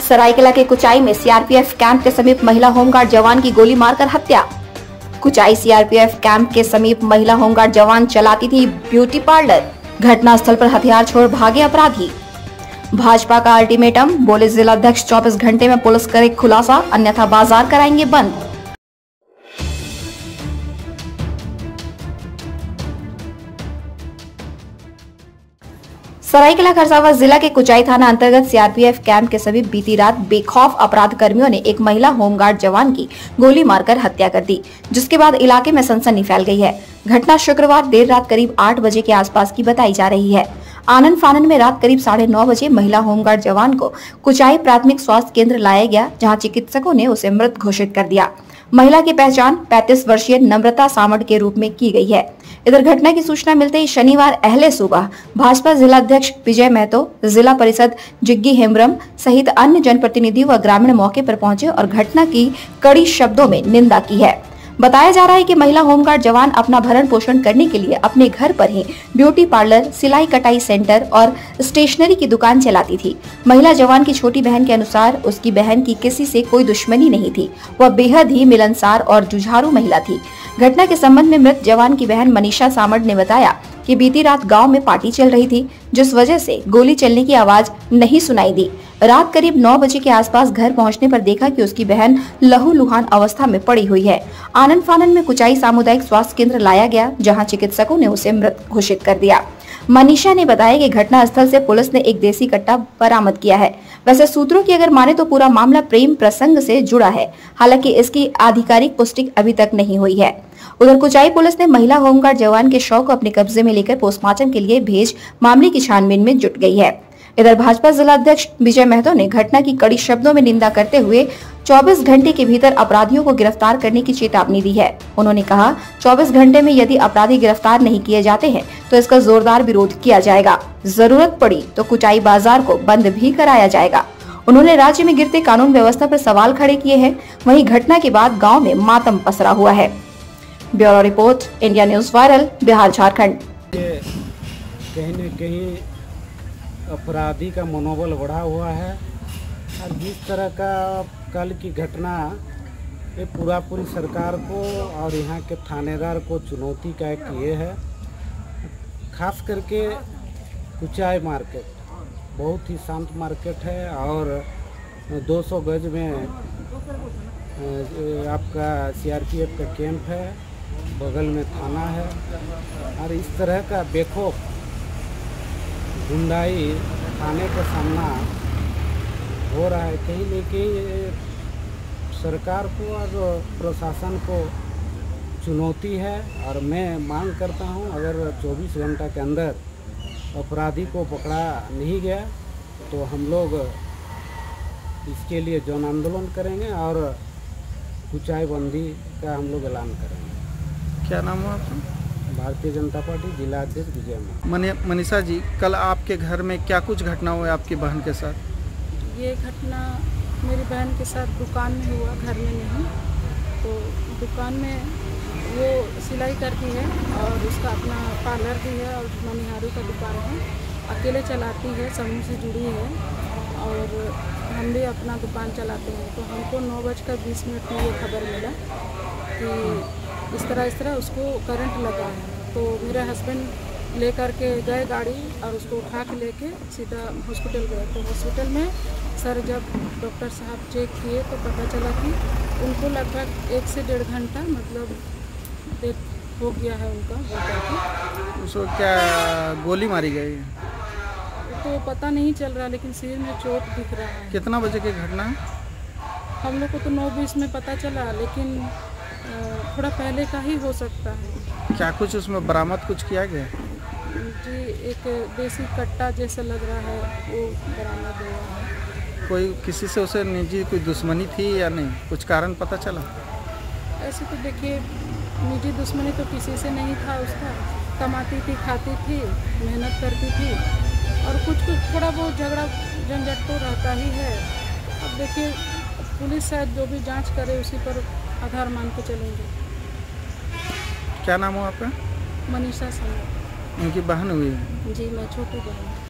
सरायकेला के कुचाई में CRPF camp के समीप महिला होमगार्ड जवान की गोली मारकर हत्या। कुचाई सीआरपीएफ कैंप के समीप महिला होमगार्ड जवान चलाती थी ब्यूटी पार्लर। घटनास्थल पर हथियार छोड़ भागे अपराधी। भाजपा का अल्टीमेटम, बोले जिलाध्यक्ष 24 घंटे में पुलिस करे खुलासा, अन्यथा बाजार कराएंगे बंद। सरायकेला खरसावां जिला के कुचाई थाना अंतर्गत सीआरपीएफ कैंप के समीप बीती रात बेखौफ अपराध कर्मियों ने एक महिला होमगार्ड जवान की गोली मारकर हत्या कर दी, जिसके बाद इलाके में सनसनी फैल गई है। घटना शुक्रवार देर रात करीब 8 बजे के आसपास की बताई जा रही है। आनंद फानन में रात करीब 9:30 बजे महिला होमगार्ड जवान को कुचाई प्राथमिक स्वास्थ्य केंद्र लाया गया, जहां चिकित्सकों ने उसे मृत घोषित कर दिया। महिला की पहचान 35 वर्षीय नम्रता सामड़ के रूप में की गई है। इधर घटना की सूचना मिलते ही शनिवार अहले सुबह भाजपा जिलाध्यक्ष विजय महतो, जिला परिषद जिग्गी हेम्ब्रम सहित अन्य जनप्रतिनिधि व ग्रामीण मौके पर पहुंचे और घटना की कड़ी शब्दों में निंदा की है। बताया जा रहा है कि महिला होमगार्ड जवान अपना भरण पोषण करने के लिए अपने घर पर ही ब्यूटी पार्लर, सिलाई कटाई सेंटर और स्टेशनरी की दुकान चलाती थी। महिला जवान की छोटी बहन के अनुसार उसकी बहन की किसी से कोई दुश्मनी नहीं थी। वह बेहद ही मिलनसार और जुझारू महिला थी। घटना के संबंध में मृत जवान की बहन मनीषा सामड़ ने बताया कि बीती रात गांव में पार्टी चल रही थी, जिस वजह से गोली चलने की आवाज नहीं सुनाई दी। रात करीब 9 बजे के आसपास घर पहुंचने पर देखा कि उसकी बहन लहूलुहान अवस्था में पड़ी हुई है। आनंद फानन में कुचाई सामुदायिक स्वास्थ्य केंद्र लाया गया, जहां चिकित्सकों ने उसे मृत घोषित कर दिया। मनीषा ने बताया कि घटना स्थल से पुलिस ने एक देसी कट्टा बरामद किया है। वैसे सूत्रों की अगर माने तो पूरा मामला प्रेम प्रसंग से जुड़ा है, हालांकि इसकी आधिकारिक पुष्टि अभी तक नहीं हुई है। उधर कुचाई पुलिस ने महिला होमगार्ड जवान के शव को अपने कब्जे में लेकर पोस्टमार्टम के लिए भेज मामले की छानबीन में जुट गई है। इधर भाजपा जिलाध्यक्ष विजय महतो ने घटना की कड़ी शब्दों में निंदा करते हुए 24 घंटे के भीतर अपराधियों को गिरफ्तार करने की चेतावनी दी है। उन्होंने कहा, 24 घंटे में यदि अपराधी गिरफ्तार नहीं किए जाते हैं तो इसका जोरदार विरोध किया जाएगा। जरूरत पड़ी तो कुचाई बाजार को बंद भी कराया जाएगा। उन्होंने राज्य में गिरते कानून व्यवस्था पर सवाल खड़े किए हैं। वहीं घटना के बाद गाँव में मातम पसरा हुआ है। Bureau report, India News Viral, Bihar Jharkhand. कहीं न कहीं अपराधी का मनोबल बढ़ा हुआ है और जिस तरह का कल की घटना ये पूरी सरकार को और यहाँ के थानेदार को चुनौती का एक ये है। खास करके कुचाई मार्केट बहुत ही शांत मार्केट है और 200 गज में आपका सीआरपीएफ का कैंप है, बगल में थाना है और इस तरह का बेखौफ गुंडाई थाने का सामना हो रहा है। कहीं न कहीं सरकार को और प्रशासन को चुनौती है और मैं मांग करता हूं, अगर 24 घंटा के अंदर अपराधी को पकड़ा नहीं गया तो हम लोग इसके लिए जन आंदोलन करेंगे और कुचाई बंदी का हम लोग ऐलान करेंगे। क्या नाम है आपका? भारतीय जनता पार्टी जिला अध्यक्ष विजय। मनीषा जी, कल आपके घर में क्या कुछ घटना हुआ आपकी बहन के साथ? ये घटना मेरी बहन के साथ दुकान में हुआ, घर में नहीं। तो दुकान में वो सिलाई करती है और उसका अपना पार्लर भी है और मनिहारी का दुकान है। अकेले चलाती है, समूह से जुड़ी है और हम भी अपना दुकान चलाते हैं। तो हमको 9:20 में ये खबर मिला कि इस तरह उसको करंट लगा है। तो मेरे हस्बैंड लेकर के गए गाड़ी और उसको उठा के लेके सीधा हॉस्पिटल गए। तो हॉस्पिटल में सर जब डॉक्टर साहब चेक किए तो पता चला कि उनको लगभग 1 से 1.5 घंटा मतलब डेथ हो गया है उनका। उसको क्या गोली मारी गई? तो पता नहीं चल रहा, लेकिन सिर में चोट दिख रहा है। कितना बजे की घटना है? हम लोग को तो 9:20 में पता चला, लेकिन थोड़ा पहले का ही हो सकता है। क्या कुछ उसमें बरामद कुछ किया गया? जी, एक देसी कट्टा जैसा लग रहा है वो बरामद हुआ है। कोई किसी से उसे निजी कोई दुश्मनी थी या नहीं, कुछ कारण पता चला? ऐसे तो देखिए, निजी दुश्मनी तो किसी से नहीं था उसका। कमाती थी, खाती थी, मेहनत करती थी और कुछ थोड़ा बहुत झगड़ा झंझट तो रहता ही है। अब देखिए, पुलिस शायद जो भी जांच करे उसी पर आधार मान के चलेंगे। क्या नाम हो आपका? मनीषा सामड़। उनकी बहन हुई? जी, मैं छोटी बहन।